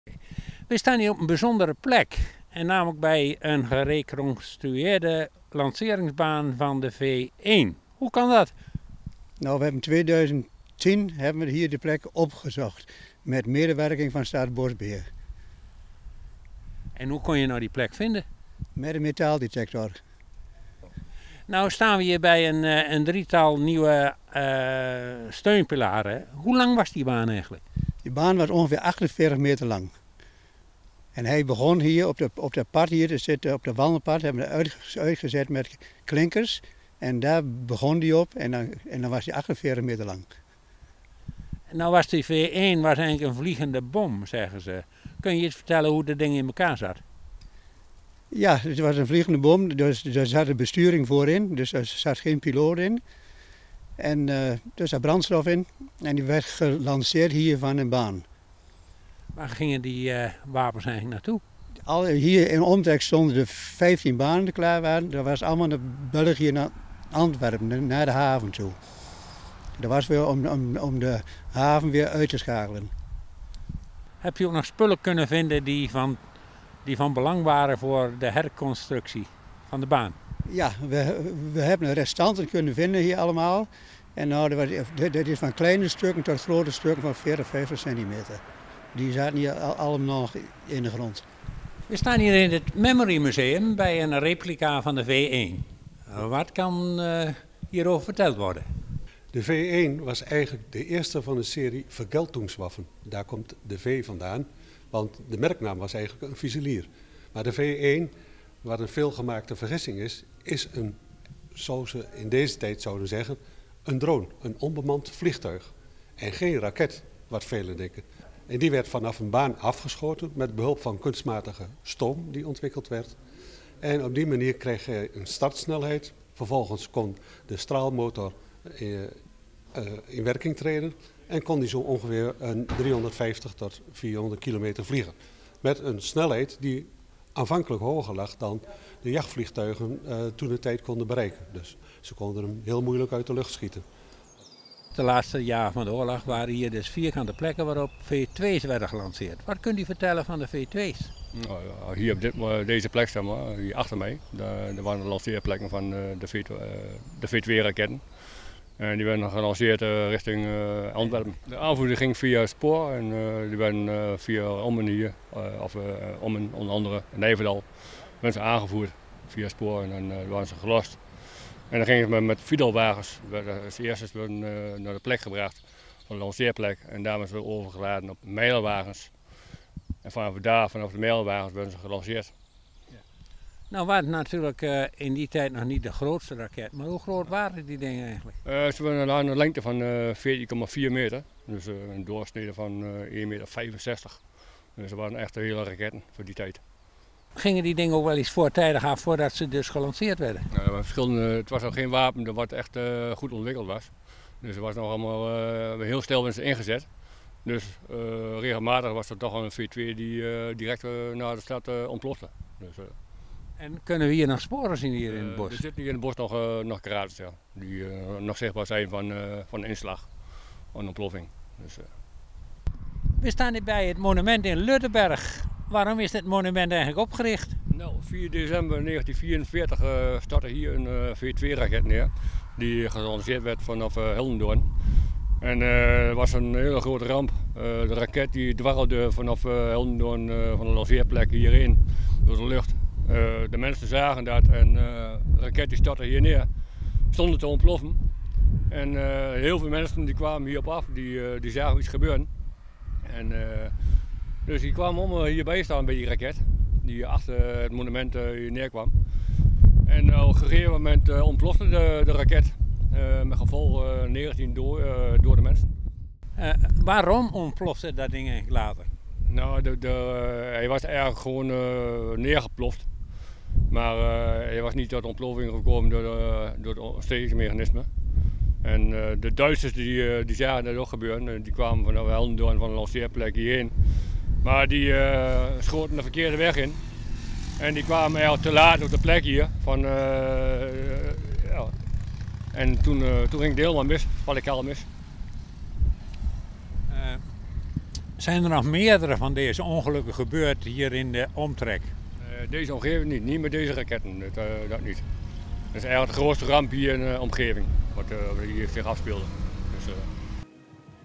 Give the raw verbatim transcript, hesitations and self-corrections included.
We staan hier op een bijzondere plek. En namelijk bij een gereconstrueerde lanceringsbaan van de V één. Hoe kan dat? Nou, we hebben in tweeduizend tien hebben we hier de plek opgezocht. Met medewerking van Staatsbosbeheer. En hoe kon je nou die plek vinden? Met een metaaldetector. Nou staan we hier bij een, een drietal nieuwe uh, steunpilaren. Hoe lang was die baan eigenlijk? Die baan was ongeveer achtenveertig meter lang. En hij begon hier op de, op de pad hier te zitten, op de wandelpad, hebben we uit, uitgezet met klinkers. En daar begon die op en dan, en dan was hij achtenveertig meter lang. Nou was die V één was eigenlijk een vliegende bom, zeggen ze. Kun je iets vertellen hoe dat ding in elkaar zat? Ja, het was een vliegende bom, dus er zat een besturing voorin, dus er zat geen piloot in. En uh, er zat brandstof in en die werd gelanceerd hier van een baan. Waar gingen die uh, wapens eigenlijk naartoe? Al, hier in omtrek stonden er vijftien banen die klaar waren. Dat was allemaal naar België, naar Antwerpen, naar de haven toe. Dat was weer om, om, om de haven weer uit te schakelen. Heb je ook nog spullen kunnen vinden die van, die van belang waren voor de herconstructie van de baan? Ja, we, we hebben restanten kunnen vinden hier allemaal. En nou, dat, was, dat is van kleine stukken tot grote stukken van veertig, vijftig centimeter. Die zaten hier allemaal nog in de grond. We staan hier in het Memory Museum bij een replica van de V één. Wat kan uh, hierover verteld worden? De V één was eigenlijk de eerste van een serie Vergeltungswaffen. Daar komt de V vandaan, want de merknaam was eigenlijk een fusilier. Maar de V één, wat een veelgemaakte vergissing is, is een, zoals ze in deze tijd zouden zeggen, een drone, een onbemand vliegtuig. En geen raket, wat velen denken. En die werd vanaf een baan afgeschoten met behulp van kunstmatige stoom die ontwikkeld werd. En op die manier kreeg je een startsnelheid. Vervolgens kon de straalmotor uh, uh, in werking treden en kon die zo ongeveer een driehonderdvijftig tot vierhonderd kilometer vliegen. Met een snelheid die aanvankelijk hoger lag dan de jachtvliegtuigen uh, toen de tijd konden bereiken. Dus ze konden hem heel moeilijk uit de lucht schieten. De laatste jaren van de oorlog waren hier dus vierkante plekken waarop V twee's werden gelanceerd. Wat kunt u vertellen van de V twee's? Nou, hier op dit, deze plek, zeg maar, hier achter mij, daar, daar waren de lanceerplekken van de V twee, de V twee raketten. En die werden gelanceerd richting uh, Antwerpen. De aanvoering ging via spoor en uh, die werden uh, via Ommen hier, uh, of uh, Ommen onder andere, Nijverdal, werden ze aangevoerd via spoor en dan uh, waren ze gelost. En dan gingen ze met Fidelwagens, als eerste werden uh, naar de plek gebracht van de lanceerplek en daar werden ze overgeladen op mijlwagens. En vanaf daar, vanaf de mijlwagens, werden ze gelanceerd. Ja. Nou waren het natuurlijk uh, in die tijd nog niet de grootste raket, maar hoe groot waren die dingen eigenlijk? Uh, ze waren aan een lengte van uh, veertien komma vier meter, dus uh, een doorsnede van uh, één komma vijfenzestig meter. Dus ze waren echt hele raketten voor die tijd. Gingen die dingen ook wel eens voortijdig af voordat ze dus gelanceerd werden? Nou, verschillende, het was nog geen wapen wat echt uh, goed ontwikkeld was. Dus er was nog allemaal uh, heel snel ingezet. Dus uh, regelmatig was er toch een V twee die uh, direct uh, naar de stad uh, ontplofte. Dus, uh, en kunnen we hier nog sporen zien hier in het bos? Uh, er zitten hier in het bos nog, uh, nog kraters, ja, die uh, nog zichtbaar zijn van, uh, van de inslag, van ontploffing. Dus, uh. We staan hier bij het monument in Luttenberg. Waarom is dit monument eigenlijk opgericht? Nou, vier december negentien vierenveertig uh, startte hier een uh, V twee raket neer, die gelanceerd werd vanaf uh, Hellendoorn. En er uh, was een hele grote ramp. Uh, de raket die dwarrelde vanaf uh, Hellendoorn uh, van de lanceerplek hierheen door de lucht. Uh, de mensen zagen dat en uh, de raket die startte hier neer, stonden te ontploffen. En uh, heel veel mensen die kwamen hierop af, die, uh, die zagen iets gebeuren. En, uh, dus die kwamen om hierbij staan bij die raket, die achter het monument uh, hier neerkwam. En uh, op een gegeven moment uh, ontplofte de, de raket. Uh, met gevolg uh, negentien door, uh, door de mensen. Uh, waarom ontplofte dat ding eigenlijk later? Nou, de, de, uh, hij was eigenlijk gewoon uh, neergeploft. Maar uh, hij was niet tot ontploffing gekomen door, uh, door het ontstekingsmechanisme. En uh, de Duitsers die, uh, die zagen dat ook gebeuren. Uh, die kwamen vanaf Hellendoorn van de lanceerplek hierheen. Maar die uh, schoten de verkeerde weg in. En die kwamen eigenlijk te laat op de plek hier. Van, uh, uh, ja. En toen, uh, toen ging het helemaal mis, radicaal mis. Uh, Zijn er nog meerdere van deze ongelukken gebeurd hier in de omtrek? Uh, deze omgeving niet, niet met deze raketten, dat, uh, dat niet. Dat is eigenlijk de grootste ramp hier in de omgeving, wat uh, hier zich afspeelde. Dus, uh,